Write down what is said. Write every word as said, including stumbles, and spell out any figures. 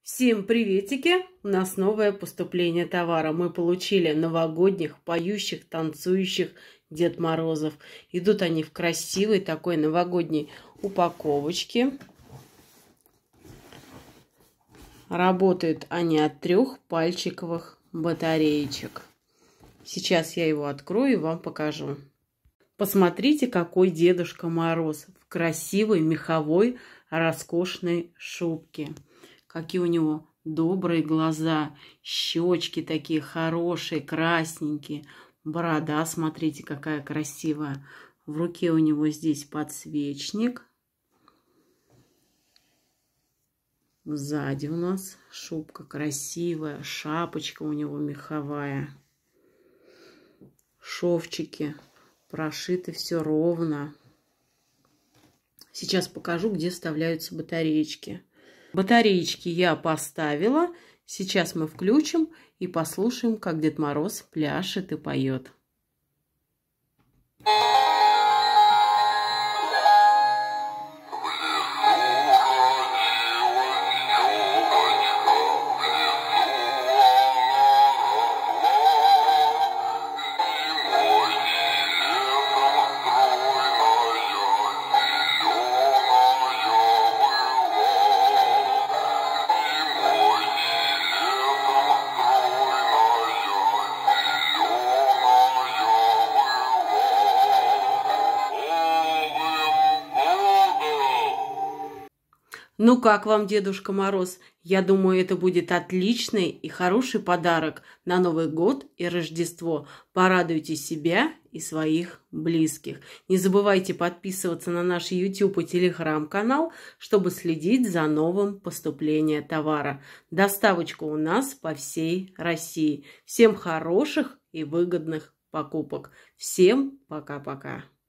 Всем приветики! У нас новое поступление товара. Мы получили новогодних, поющих, танцующих Дед Морозов. Идут они в красивой такой новогодней упаковочке. Работают они от трех пальчиковых батареечек. Сейчас я его открою и вам покажу. Посмотрите, какой Дедушка Мороз в красивой меховой роскошной шубке. Какие у него добрые глаза, щечки такие хорошие, красненькие. Борода, смотрите, какая красивая. В руке у него здесь подсвечник. Сзади у нас шубка красивая, шапочка у него меховая. Шовчики прошиты все ровно. Сейчас покажу, где вставляются батареечки. Батареечки я поставила. Сейчас мы включим и послушаем, как Дед Мороз пляшет и поет. Ну как вам, Дедушка Мороз? Я думаю, это будет отличный и хороший подарок на Новый год и Рождество. Порадуйте себя и своих близких. Не забывайте подписываться на наш YouTube и Telegram канал, чтобы следить за новым поступлением товара. Доставочка у нас по всей России. Всем хороших и выгодных покупок. Всем пока-пока.